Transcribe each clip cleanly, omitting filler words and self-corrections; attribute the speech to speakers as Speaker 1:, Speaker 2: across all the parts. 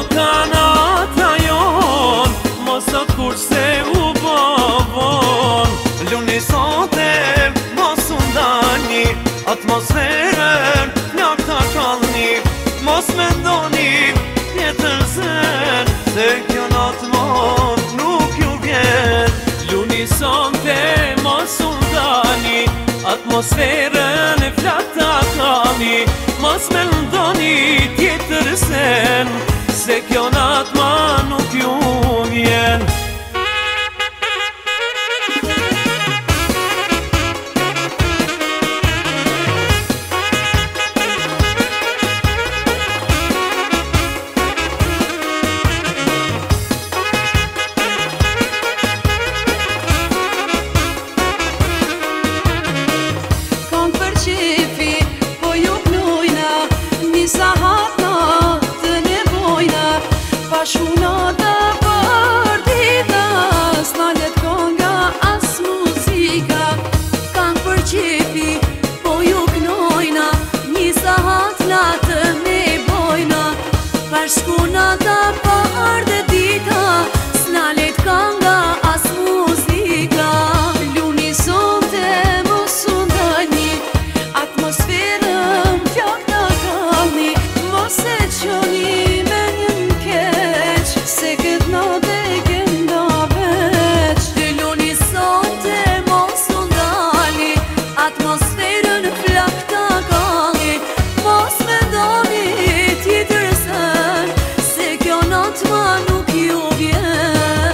Speaker 1: kanata jon, mos sot kurse u bovon. Luni sote mos u ndani, atmosferën plak ta kallni. Mos mendoni tjetër sen, se kjo natë mon nuk ju vjen. Luni sote mos u ndani, atmosferën e flak ta kallni. Mos mendoni tjetër sen, se kjo natë ma nuk ju vjen.
Speaker 2: Shuna da për dita, s'na let konga as muzika. Kanë për qefi, po ju knojna, një sahat natë me bojna. Për shkuna da për dita, s'na let konga as muzika. Luni sonte mos u ndani, atmosferën fjak ta kallni. Mos e qoni se këtë natë e kënda veç. Luni sonte mos u ndani, atmosferën flak ta kallni. Mos mendoni tjetër sen, se kjo natë ma nuk ju vjen.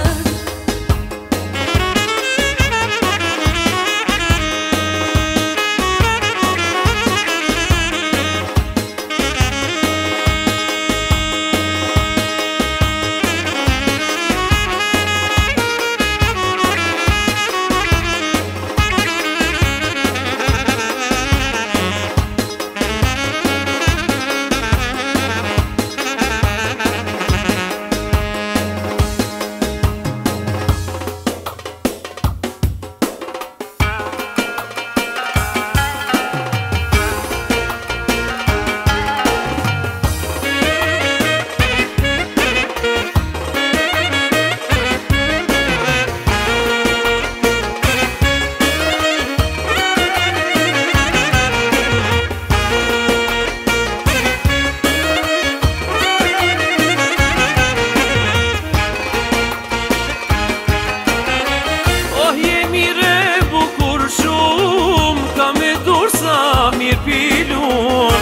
Speaker 1: Mirë pilun,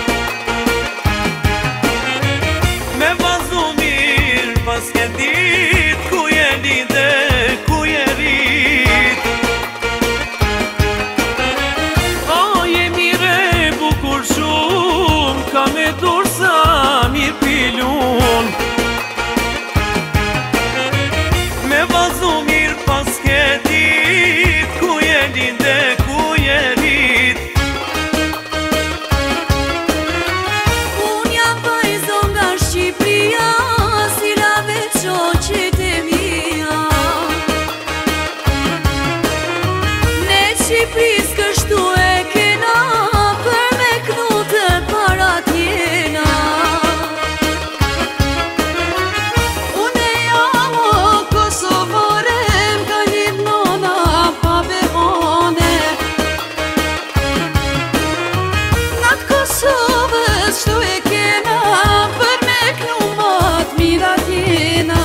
Speaker 1: me vazu mirë pas ke dit, ku je lide, ku je rit. O, je mire bukur shumë, ka me dursa mirë pilun. Me vazu mirë pas ke dit, ku je lide, ku je rit.
Speaker 2: Shqipëris kështu e kena, për me knu të parat jena. Une jam o Kosovare, m'ka një nona pa behone. Natë Kosovës shtu e kena, për me knu mat mirat jena.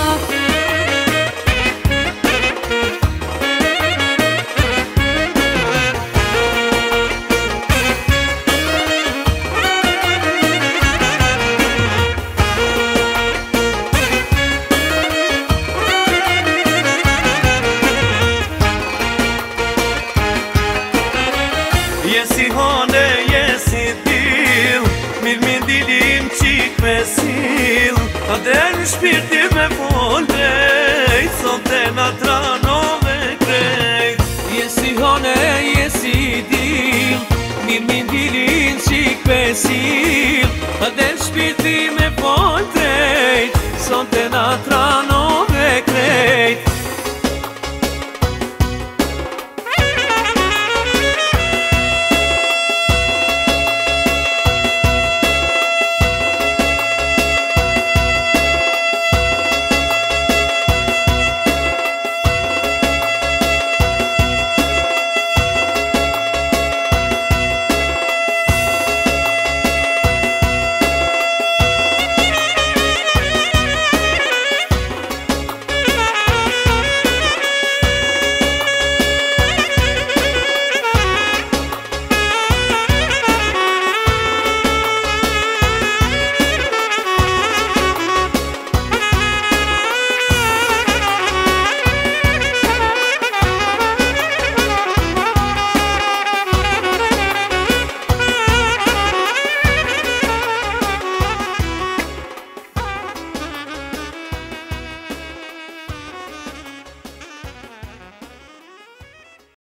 Speaker 1: Jesi hone, jesi dil, mirë mi dilim qik me sil. A den shpirti me folej, sot e na tranove krejt. Jesi hone, jesi dil, mirë mi dilim qik me sil. A den shpirti me folej, sot e na tranove krejt.